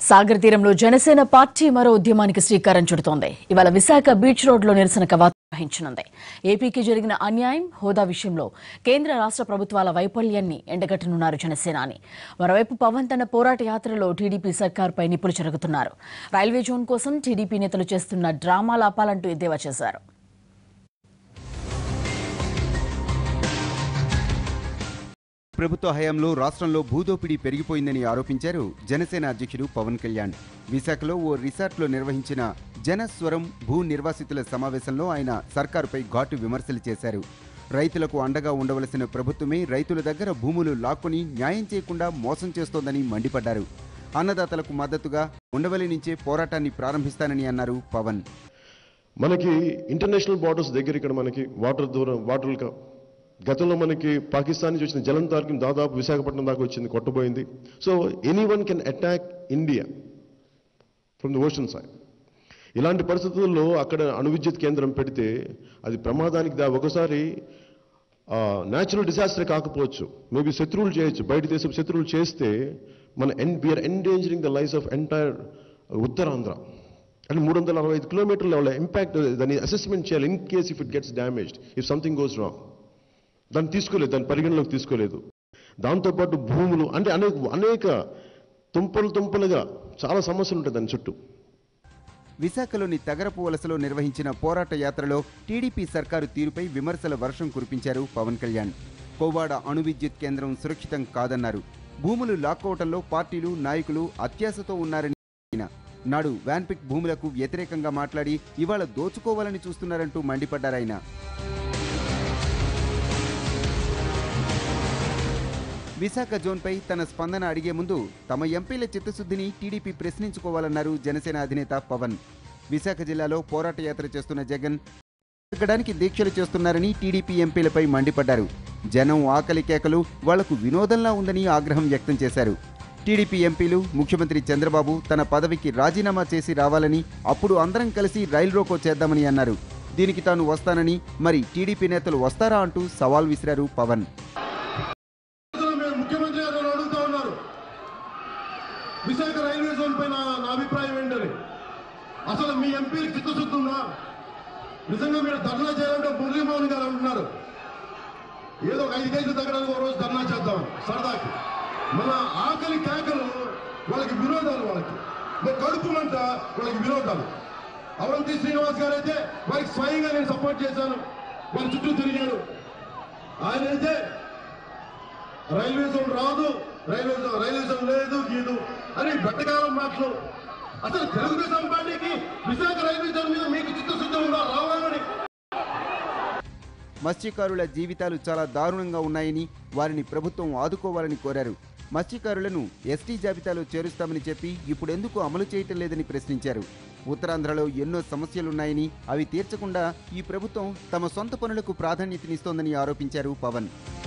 సాగర్ తీరంలో జనసేన పార్టీ మరో ఉద్యమానికి శ్రీకారం చుడుతోంది. ఇవాళ విశాఖ బీచ్ రోడ్లో నిరసన కవాతు నిర్వహించనుంది. ఏపీకి జరిగిన అన్యాయం, హోదా విషయంలో కేంద్ర రాష్ట్ర ప్రభుత్వాల వైఫల్యాన్ని ఎండగట్టనున్నారు జనసేనాని. మరోవైపు పవన్ తన పోరాట యాత్రలో టీడీపీ సర్కారుపై నిప్పులు చెరుగుతున్నారు. రైల్వే జోన్ కోసం టీడీపీ నేతలు చేస్తున్న డ్రామాలు ఆపాలంటూ ఎద్దేవా చేశారు. ప్రభుత్వ హయాంలో రాష్ట్రంలో భూదోపిడీ పెరిగిపోయిందని ఆరోపించారు జనసేన అధ్యక్షుడు పవన్ కళ్యాణ్. విశాఖలో ఓ రిసార్ట్లో నిర్వహించిన జనస్వరం భూ నిర్వాసితుల సమావేశంలో ఆయన సర్కారుపై ఘాటు విమర్శలు చేశారు. రైతులకు అండగా ఉండవలసిన ప్రభుత్వమే రైతుల దగ్గర భూములు లాక్కొని న్యాయం చేయకుండా మోసం చేస్తోందని మండిపడ్డారు. అన్నదాతలకు మద్దతుగా ఉండవల్లి నుంచే పోరాటాన్ని ప్రారంభిస్తానని అన్నారు పవన్. మనకి ఇంటర్నేషనల్ బార్డర్స్ దగ్గర ఇక్కడ మనకి వాటర్ గతంలో మనకి పాకిస్తాన్ నుంచి వచ్చిన జలంతార్కి దాదాపు విశాఖపట్నం దాకా వచ్చింది, కొట్టబోయింది. So anyone can attack India from the ocean side. ఇలాంటి పరిస్థితుల్లో అక్కడ అణువిద్యుత్ కేంద్రం పెడితే అది ప్రమాదానికి ఒకసారి న్యాచురల్ డిజాస్టర్ కాకపోవచ్చు, మేబీ శత్రువులు చేయొచ్చు, బయట దేశం శత్రువులు చేస్తే we're endangering the life of entire Uttarandhra. అంటే 365 కిలోమీటర్ల ఇంపాక్ట్ దాన్ని అసెస్మెంట్ చేయాలి. In case if it gets damaged, if something goes wrong, దాన్ని పరిగణలోకి తీసుకోలేదు. దాంతోపాటు భూములు అంటే అనేక తుంపలుగా చాలా సమస్యలు ఉంటాయి దాని చుట్టూ. విశాఖలోని తగరపు వలసలో నిర్వహించిన పోరాట యాత్రలో టీడీపీ సర్కారు తీరుపై విమర్శల వర్షం కురిపించారు పవన్ కళ్యాణ్. కోవాడ అణు విద్యుత్ కేంద్రం సురక్షితం కాదన్నారు. భూములు లాక్కోవటంలో పార్టీలు, నాయకులు అత్యాశతో ఉన్నారని నాడు వ్యాన్పిక్ భూములకు వ్యతిరేకంగా మాట్లాడి ఇవాళ దోచుకోవాలని చూస్తున్నారంటూ మండిపడ్డారాయన. విశాఖ జోన్పై తన స్పందన అడిగే ముందు తమ ఎంపీల చిత్తశుద్ధిని టీడీపీ ప్రశ్నించుకోవాలన్నారు జనసేన అధినేత పవన్. విశాఖ జిల్లాలో పోరాట యాత్ర చేస్తున్న జగన్ తగ్గడానికి దీక్షలు చేస్తున్నారని టీడీపీ ఎంపీలపై మండిపడ్డారు. జనం ఆకలి కేకలు వాళ్లకు వినోదంలా ఉందని ఆగ్రహం వ్యక్తం చేశారు. టీడీపీ ఎంపీలు ముఖ్యమంత్రి చంద్రబాబు తన పదవికి రాజీనామా చేసి రావాలని, అప్పుడు అందరం కలిసి రైలు రోకో చేద్దామని అన్నారు. దీనికి తాను వస్తానని, మరి టీడీపీ నేతలు వస్తారా అంటూ సవాల్ విసిరారు పవన్. విశాఖ రైల్వే జోన్ పైన నా అభిప్రాయం ఏంటని, అసలు మీ ఎంపీకి చిత్తశుద్ధి ఉందా? నిజంగా మీరు ధర్నా చేయాలంటే మురళీమోహన్ గారు అంటున్నారు ఏదో 5 కేజీలు తగ్గడానికి ఒక రోజు ధర్నా చేద్దాం సరదాకి. మన ఆకలి కేకలు వాళ్ళకి వినోదాలు, వాళ్ళకి కడుపు మంట వాళ్ళకి వినోదాలు. అవంతి శ్రీనివాస్ గారు అయితే వారికి స్వయంగా నేను సపోర్ట్ చేశాను, వారి చుట్టూ తిరిగాడు. ఆయన అయితే రైల్వే జోన్ రాదు, రైల్వే జోన్ లేదు గీదు అని బట్టకాలం మాటలు. అసలు తెలుగుదేశం పార్టీకి విశాఖ రైల్వే జోన్ మీద మీకు చిత్తశుద్ధి ఉందా? రావాలని. మత్స్యకారుల జీవితాలు చాలా దారుణంగా ఉన్నాయని, వారిని ప్రభుత్వం ఆదుకోవాలని కోరారు. మత్స్యకారులను ఎస్టీ జాబితాలో చేరుస్తామని చెప్పి ఇప్పుడెందుకు అమలు చేయటం లేదని ప్రశ్నించారు. ఉత్తరాంధ్రలో ఎన్నో సమస్యలున్నాయని, అవి తీర్చకుండా ఈ ప్రభుత్వం తమ సొంత పనులకు ప్రాధాన్యతనిస్తోందని ఆరోపించారు పవన్.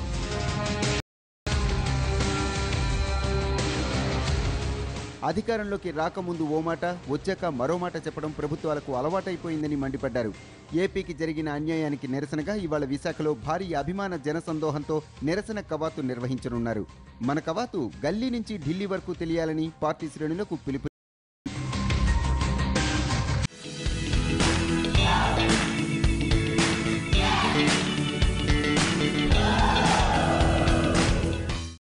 అధికారంలోకి రాకముందు ఓ మాట, వచ్చాక మరో మాట చెప్పడం ప్రభుత్వాలకు అలవాటైపోయిందని మండిపడ్డారు. ఏపీకి జరిగిన అన్యాయానికి నిరసనగా ఇవాళ విశాఖలో భారీ అభిమాన జనసందోహంతో నిరసన కవాతు నిర్వహించనున్నారు. మన కవాతు గల్లీ నుంచి ఢిల్లీ వరకు తెలియాలని పార్టీ శ్రేణులకు పిలుపు